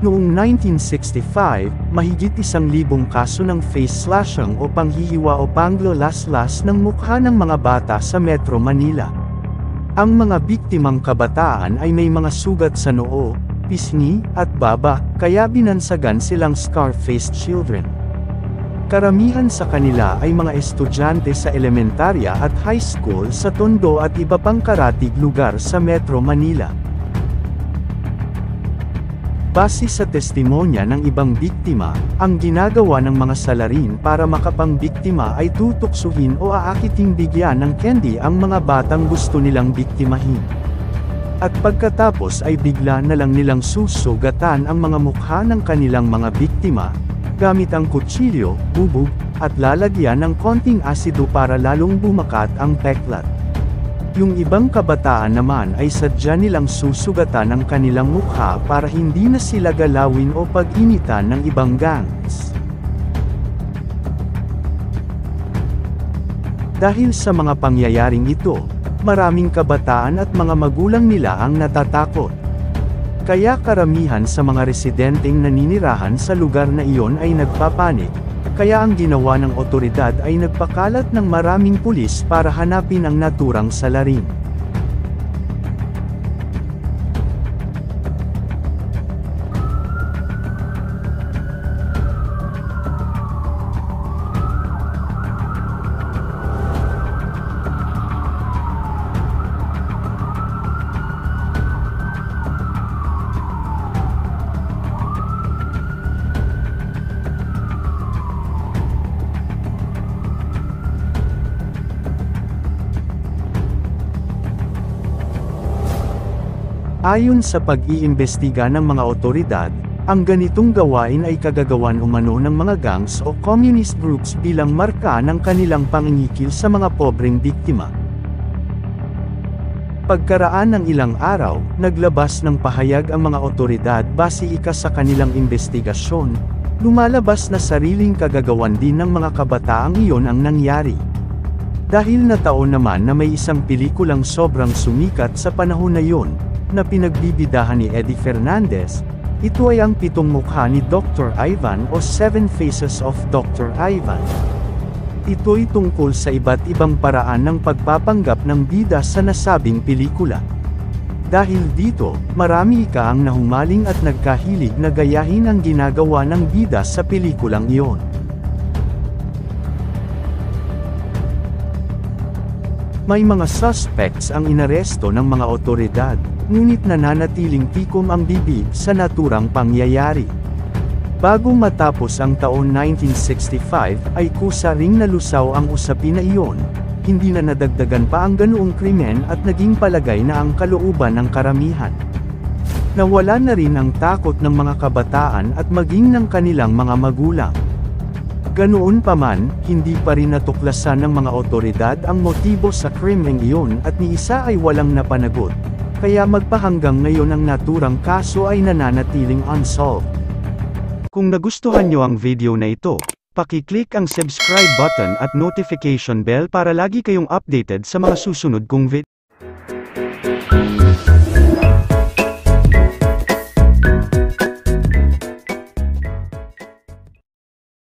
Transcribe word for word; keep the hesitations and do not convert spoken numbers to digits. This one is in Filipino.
Noong nineteen sixty-five, mahigit isang libong kaso ng face slashing o panghihiwa o panglolaslas ng mukha ng mga bata sa Metro Manila. Ang mga biktimang kabataan ay may mga sugat sa noo, pisngi, at baba, kaya binansagan silang scar-faced children. Karamihan sa kanila ay mga estudyante sa elementarya at high school sa Tondo at iba pang karatig lugar sa Metro Manila. Base sa testimonya ng ibang biktima, ang ginagawa ng mga salarin para makapangbiktima ay tutuksuhin o aakiting bigyan ng candy ang mga batang gusto nilang biktimahin. At pagkatapos ay bigla na lang nilang susugatan ang mga mukha ng kanilang mga biktima, gamit ang kutsilyo, bubog, at lalagyan ng konting asido para lalong bumakat ang peklat. Yung ibang kabataan naman ay sadya nilang susugatan ang kanilang mukha para hindi na sila galawin o pag-initan ng ibang gangs. Dahil sa mga pangyayaring ito, maraming kabataan at mga magulang nila ang natatakot. Kaya karamihan sa mga residenteng naninirahan sa lugar na iyon ay nagpapanik. Kaya ang ginawa ng otoridad ay nagpakalat ng maraming pulis para hanapin ang naturang salarin. Ayon sa pag-iimbestiga ng mga otoridad, ang ganitong gawain ay kagagawan umano ng mga gangs o communist groups bilang marka ng kanilang pangingikil sa mga pobreng biktima. Pagkaraan ng ilang araw, naglabas ng pahayag ang mga otoridad base ika sa kanilang investigasyon, lumalabas na sariling kagagawan din ng mga kabataang iyon ang nangyari. Dahil nataon naman na may isang pelikulang sobrang sumikat sa panahon na iyon, na pinagbibidahan ni Eddie Fernandez, ito ay ang Pitong Mukha ni Doctor Ivan o Seven Faces of Doctor Ivan. Ito'y tungkol sa iba't ibang paraan ng pagpapanggap ng bida sa nasabing pelikula. Dahil dito, marami ka ang nahumaling at nagkahilig na gayahin ang ginagawa ng bida sa pelikulang iyon. May mga suspects ang inaresto ng mga otoridad, ngunit nananatiling tikom ang bibig sa naturang pangyayari. Bago matapos ang taon nineteen sixty-five ay kusa ring nalusaw ang usapin na iyon, hindi na nadagdagan pa ang ganoong krimen at naging palagay na ang kalooban ng karamihan. Nawala na rin ang takot ng mga kabataan at maging ng kanilang mga magulang. Ganoon pa man, hindi pa rin natuklasan ng mga otoridad ang motibo sa krimeng iyon at ni isa ay walang napanagot. Kaya magpahanggang ngayon ang naturang kaso ay nananatiling unsolved. Kung nagustuhan nyo ang video na ito, paki-click ang subscribe button at notification bell para lagi kayong updated sa mga susunod kong video.